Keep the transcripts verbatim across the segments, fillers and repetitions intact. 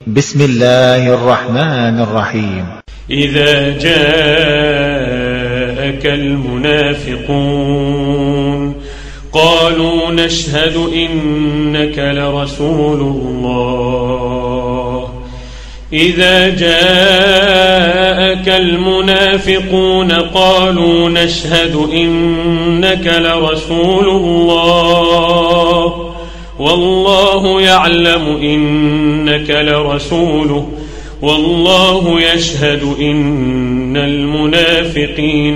بسم الله الرحمن الرحيم. إذا جاءك المنافقون قالوا نشهد إنك لرسول الله إذا جاءك المنافقون قالوا نشهد إنك لرسول الله والله يعلم إنك لرسوله والله يشهد إن المنافقين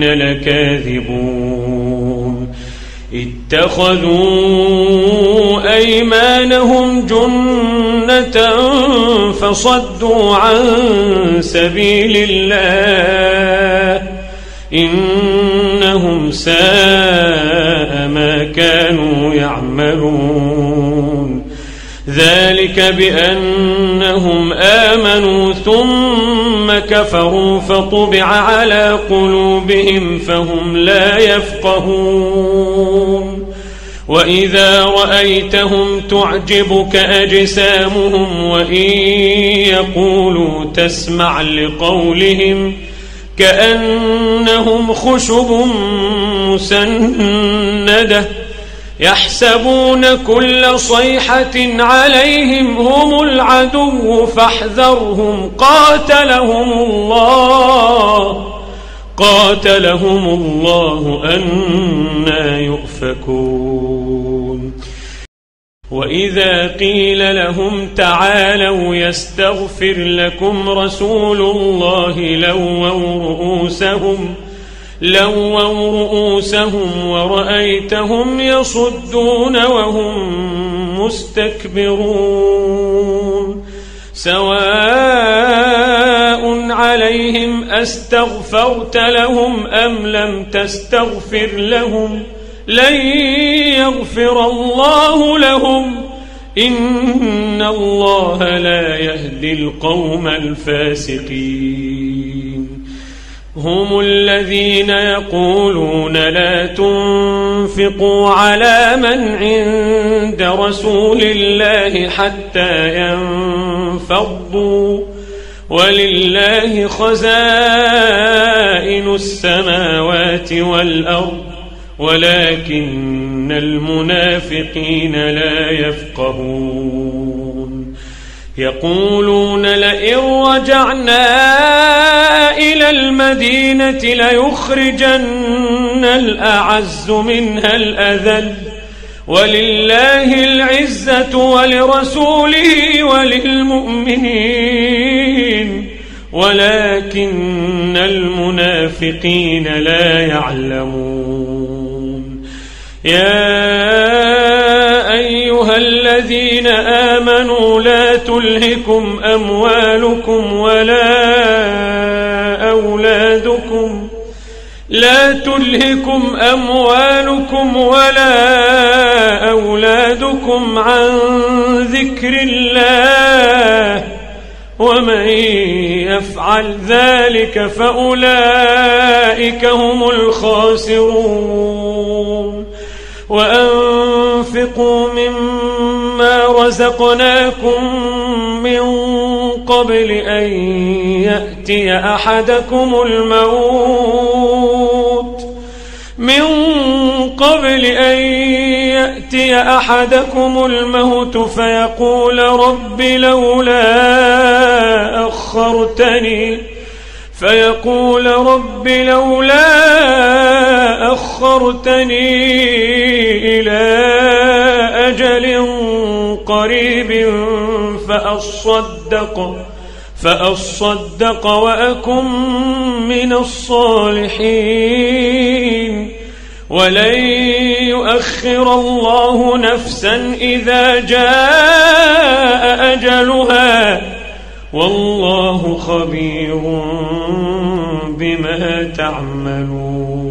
لكاذبون اتخذوا أيمانهم جنة فصدوا عن سبيل الله إنهم ساء ما كانوا يعملون ذلك بأنهم آمنوا ثم كفروا فطبع على قلوبهم فهم لا يفقهون وإذا رأيتهم تعجبك أجسامهم وإن يقولوا تسمع لقولهم كأنهم خشب مسندة يحسبون كل صيحة عليهم هم العدو فاحذرهم قاتلهم الله قاتلهم الله أنى يؤفكون وإذا قيل لهم تعالوا يستغفر لكم رسول الله لووا رؤوسهم لووا رؤوسهم ورأيتهم يصدون وهم مستكبرون سواء عليهم أستغفرت لهم أم لم تستغفر لهم لن يغفر الله لهم إن الله لا يهدي القوم الفاسقين هم الذين يقولون لا تنفقوا على من عند رسول الله حتى ينفضوا ولله خزائن السماوات والأرض ولكن المنافقين لا يفقهون يقولون لئن رجعنا إلى المدينة ليخرجن الأعز منها الأذل ولله العزة ولرسوله وللمؤمنين ولكن المنافقين لا يعلمون يا أيها الذين آمنوا لا تلهكم أموالكم ولا أولادكم لا تلهكم أموالكم ولا أولادكم عن ذكر الله ومن يفعل ذلك فأولئك هم الخاسرون وأنفقوا مما رزقناكم من قبل أن يأتي أحدكم الموت من قبل أن يأتي أحدكم الموت فيقول رب لولا أخرتني فيقول رب لولا أخرتني إلى أجل قريب فأصدق فأصدق وأكن من الصالحين ولن يؤخر الله نفسا إذا جاء أجلها والله خبير بما تعملون.